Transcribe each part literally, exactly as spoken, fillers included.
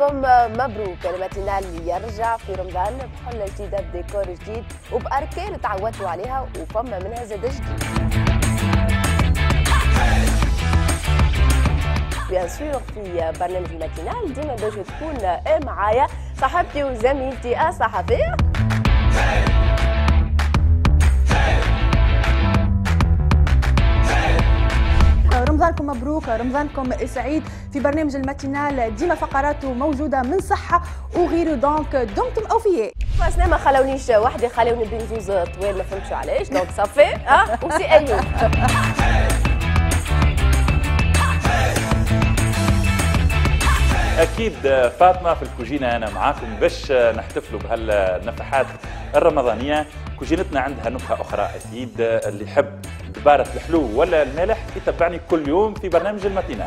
لكم مبروك. الماتينال يرجع في رمضان بحلة جديدة بديكور جديد وبأركان تعودتوا عليها وفما منها زاد جديد. بيان سور في برنامج الماتينال ديما باش تكون معايا صاحبتي وزميلتي الصحفية رمضانكم مبروك، رمضانكم سعيد. في برنامج الماتينال ديما فقراته موجوده من صحه وغيره، دونك دمتم اوفياء. بس ما خلونيش وحدي، خلوني بين زوز طويل ما فهمتش علاش، دونك صافي ها وسي ايوب. اكيد فاطمه في الكوجينه انا معاكم باش نحتفلوا بهالنفحات الرمضانيه. كوجينتنا عندها نكهه اخرى اكيد، اللي يحب دبارة الحلو ولا المالح يتبعني كل يوم في برنامج الماتينال.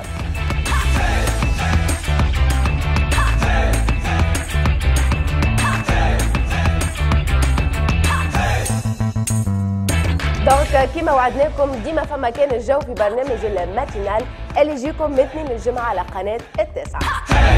دونك كيما وعدناكم ديما فما كان الجو في برنامج الماتينال اللي يجيكم من اثنين الجمعة على قناة التاسعة.